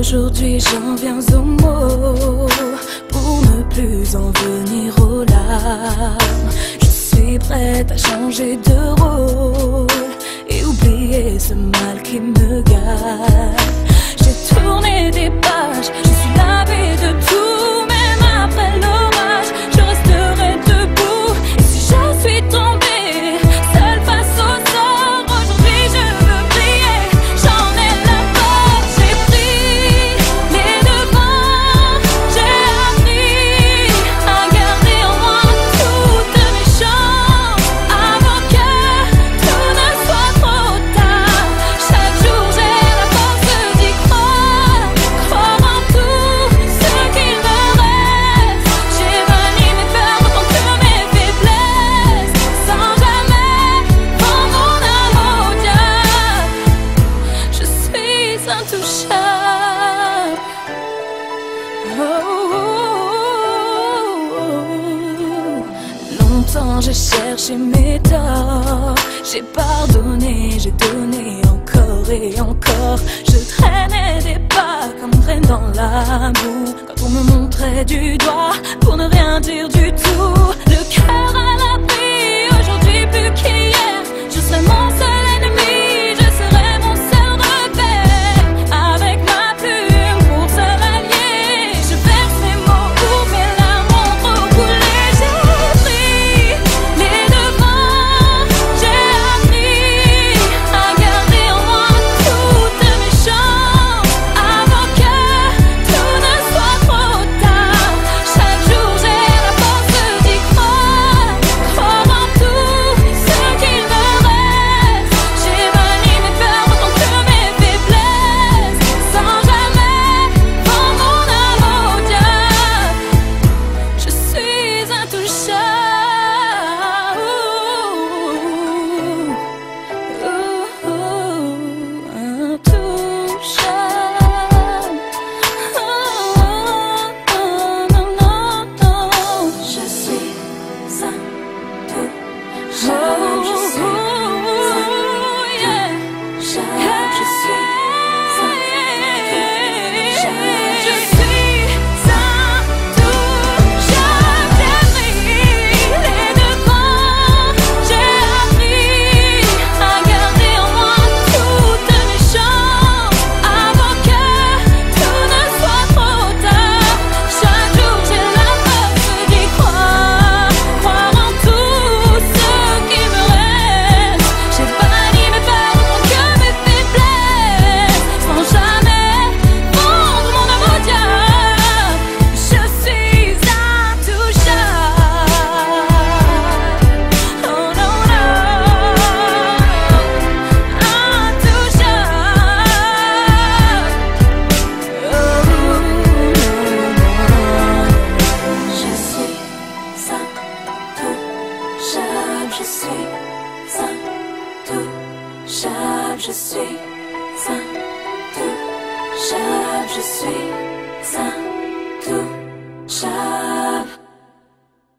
Aujourd'hui j'en viens aux mots pour ne plus en venir aux larmes. Je suis prête à changer de rôle et oublier ce mal qui me gagne. J'ai tourné des pages, je suis lavée de tout, même après l'orage, je resterai debout. Et si je suis tombée seule face au sort, aujourd'hui je veux briller, j'en ai la force. J'ai pris les devants, j'ai appris à garder en moi toutes mes chances, avant que tout ne soit trop tard. Chaque jour j'ai la force d'y croire, croire en tout ce qu'il me reste. J'ai banni mes peurs autant que mes faiblesses, sans jamais vendre mon âme au diable. Je suis intouchable. Longtemps j'ai cherché mes torts, j'ai pardonné, j'ai donné encore et encore. Je traînais des pas comme traîne dans la boue, quand on me montrait du doigt pour ne rien dire du tout. Le cœur à l'abri, aujourd'hui plus qu'hier, je serai mon seul ennemi, je serai mon seul repère. Avec ma plume pour seul allié, je verse mes mots où mes larmes ont trop coulé. J'ai pris les devants, j'ai appris à garder en moi toutes mes chances, avant que tout ne soit trop tard. Chaque jour j'ai la force d'y croire, croire en tout ce qu'il me reste. J'ai banni mes peurs autant que mes faiblesses, sans jamais vendre mon âme au diable. Je suis intouchable. Je suis intouchable, je suis intouchable, je suis intouchable.